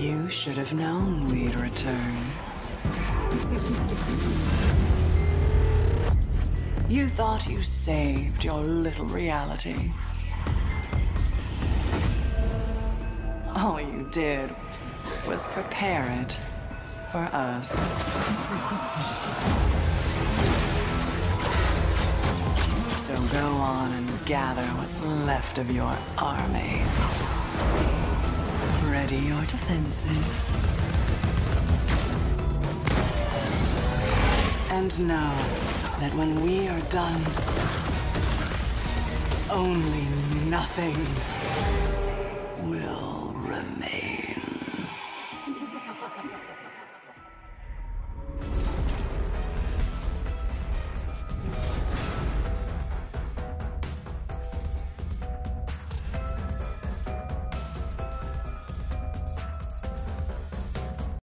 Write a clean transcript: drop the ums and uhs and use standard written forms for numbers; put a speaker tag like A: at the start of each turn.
A: You should have known we'd return. You thought you saved your little reality. All you did was prepare it for us. So go on and gather what's left of your army. Ready your defenses. And know that when we are done, only nothing will remain.